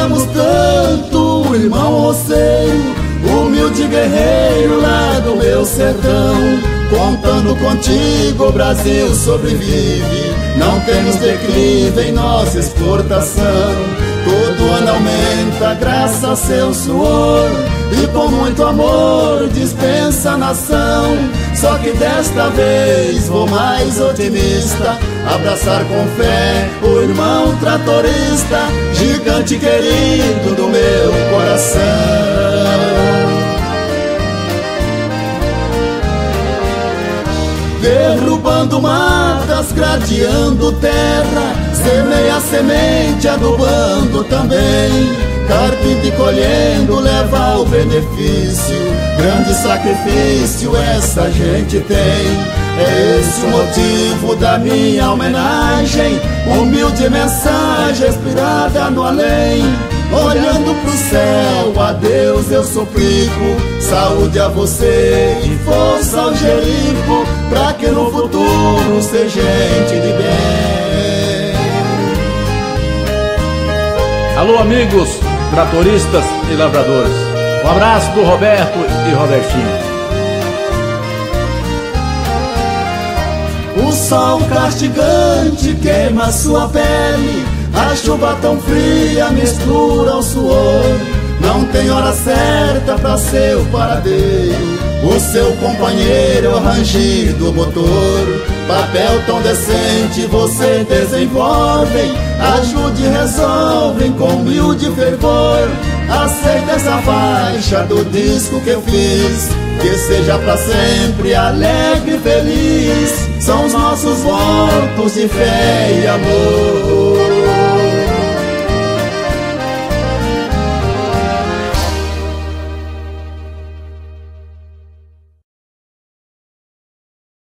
amamos tanto, irmão roceiro, humilde guerreiro lá do meu sertão. Contando contigo o Brasil sobrevive, não temos declive em nossa exportação. Todo ano aumenta graças a seu suor, e com muito amor dispensa a nação. Só que desta vez vou mais otimista, abraçar com fé o irmão tratorista, gigante querido do meu coração. Derrubando matas, gradeando terra, semeia a semente, adubando também. Carpinte e colhendo leva o benefício, grande sacrifício essa gente tem. É esse o motivo da minha homenagem, humilde mensagem inspirada no além. Olhando pro céu, a Deus eu suplico, saúde a você e força ao Jerico, pra que no futuro seja gente de bem. Alô, amigos tratoristas e lavradores, um abraço do Roberto e Robertinho. O sol castigante queima sua pele, a chuva tão fria mistura o suor. Não tem hora certa pra seu paradeiro, o seu companheiro é o rangir do motor. Papel tão decente você desenvolve, ajude e resolve com humilde fervor. Aceita essa faixa do disco que eu fiz, que seja pra sempre alegre e feliz. São os nossos votos de fé e amor.